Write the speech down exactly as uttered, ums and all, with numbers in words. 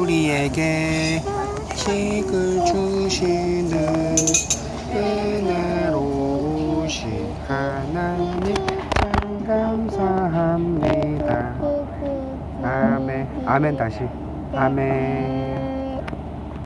우리에게 식을 주시는 은혜로우신 하나님 참 감사합니다. 아멘. 아멘. 다시 아멘.